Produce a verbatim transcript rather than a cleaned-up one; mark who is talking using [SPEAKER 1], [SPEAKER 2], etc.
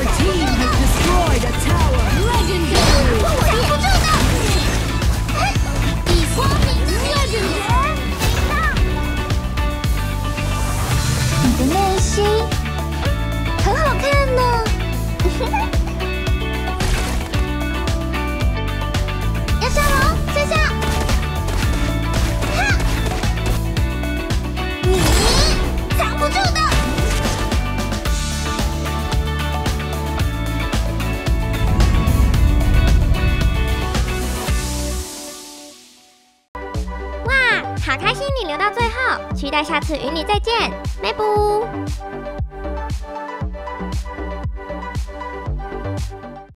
[SPEAKER 1] team has destroyed a tower. Legendary.
[SPEAKER 2] 挡不住的。以光明，Legendary。你的内心很好看呢。要上楼，向下。哈！你藏不住的。哇，好开心你留到最后，期待下次与你再见，拜拜。